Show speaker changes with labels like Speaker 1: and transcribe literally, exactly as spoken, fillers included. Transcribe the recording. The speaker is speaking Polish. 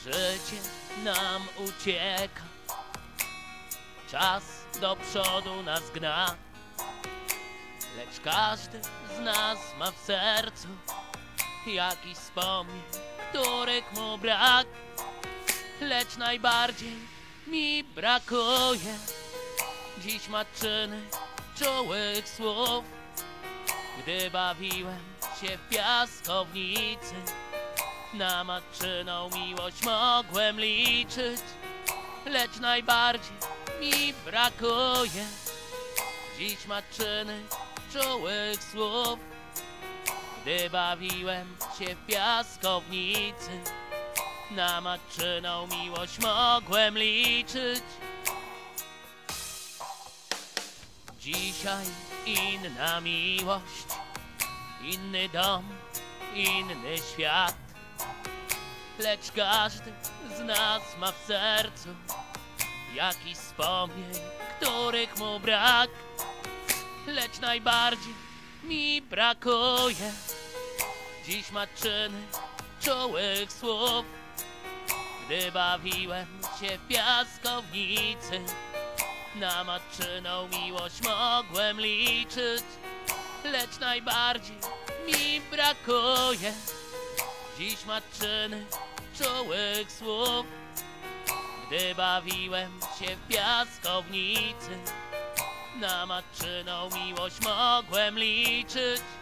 Speaker 1: Życie nam ucieka, czas do przodu nas gna, lecz każdy z nas ma w sercu jakiś wspomnień, których mu brak. Lecz najbardziej mi brakuje dziś matczyny czułych słów. Gdy bawiłem się w piaskownicy, na matczyną miłość mogłem liczyć. Lecz najbardziej mi brakuje dziś matczyny czułych słów. Gdy bawiłem się w piaskownicy, na matczyną miłość mogłem liczyć. Dzisiaj inna miłość, inny dom, inny świat, lecz każdy z nas ma w sercu jakiś wspomnień, których mu brak. Lecz najbardziej mi brakuje dziś matczyny czułych słów. Gdy bawiłem się w piaskownicy, na matczyną miłość mogłem liczyć. Lecz najbardziej mi brakuje dziś matczyny czułych słów. Gdy bawiłem się w piaskownicy, na matczyną miłość mogłem liczyć.